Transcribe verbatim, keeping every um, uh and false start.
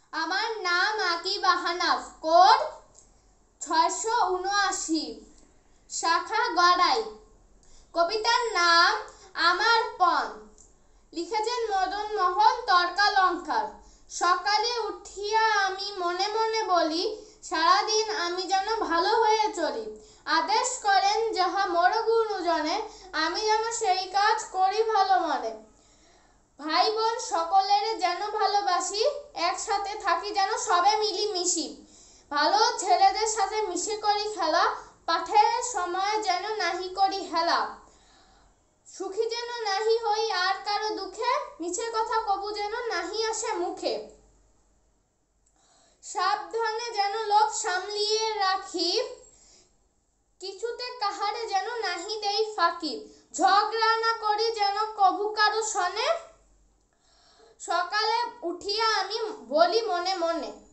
আমার নাম আকিব আহনাফ, কোড ছয়শো উনআশি, শাখা গড়াই। কবিতার নাম আমার পণ, লিখেছেন মদন মোহন তর্কালঙ্কার। সকালে উঠিয়া আমি মনে মনে বলি, সারাদিন আমি যেন ভালো হয়ে চলি। আদেশ করেন যাহা মোর গুরুজনে, আমি যেন সেই কাজ করি ভালো মনে। ভাই বোন সকলের যেন ভালোবাসি, একসাথে থাকি যেন সবে মিলিমিশি। ভালো ছেলেদের সাথে মিশে করি খেলা, পাঠের সময় যেন নাহি করি হেলা। সুখী যেন নাহি হই আর কারো দুঃখে, মিছে কথা কবু যেন নাহি আসে মুখে। সাবধানে যেন লোভ সামলিয়ে রাখি, কিছুতে কাহারে যেন নাহি দেই ফাঁকি। ঝগড়া না করি যেন কভু কারো সনে, সকালে উঠিয়া আমি বলি মনে মনে।